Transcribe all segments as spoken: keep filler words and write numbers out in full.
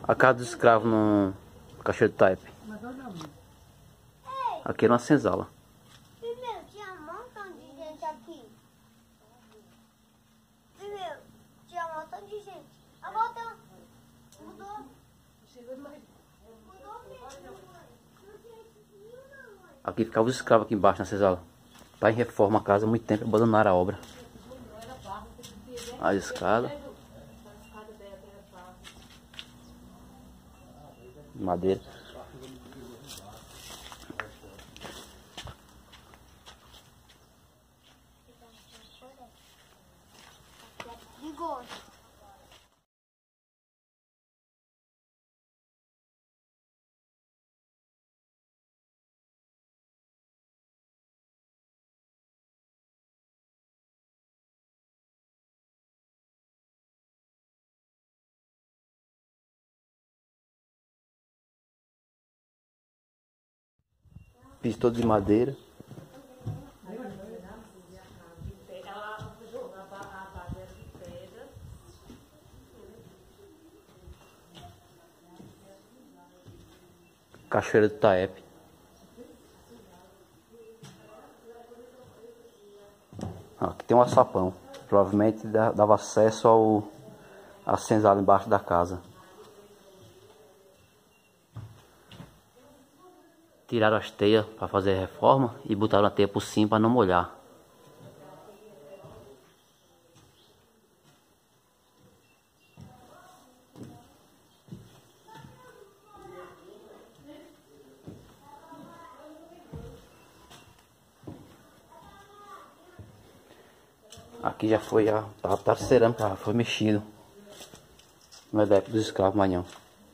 A casa dos escravos no Cachoeira do Taep. Aqui era uma senzala. Primeiro, tinha um montão de gente aqui. Primeiro, tinha um montão de gente. Agora tá... Mudou. Mudou mesmo. Aqui ficava os escravos aqui embaixo na senzala. Tá em reforma a casa há muito tempo, abandonaram a obra. A escada. Madeira. Perigoso. Piso todo de madeira. Cachoeira do Taep. Aqui tem um açapão. Provavelmente dava acesso ao à senzala embaixo da casa. Tiraram as teias para fazer a reforma e botaram a teia por cima para não molhar. Aqui já foi a tá, tá cerâmica, já foi mexido. Não é da época dos escravos, mas não.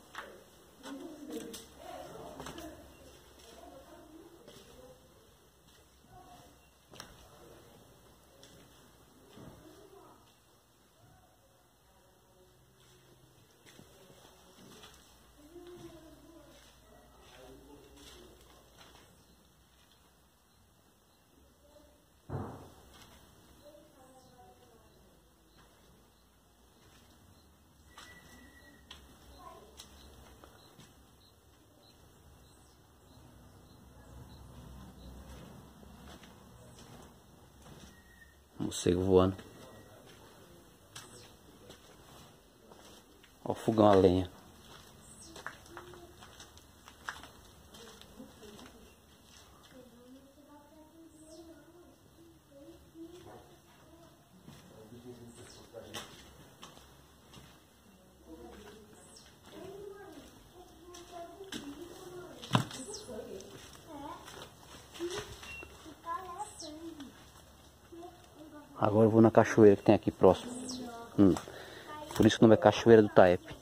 Morcego voando. Olha o fogão a lenha. Agora eu vou na cachoeira que tem aqui próximo. Hum. Por isso que o nome é Cachoeira do Taep.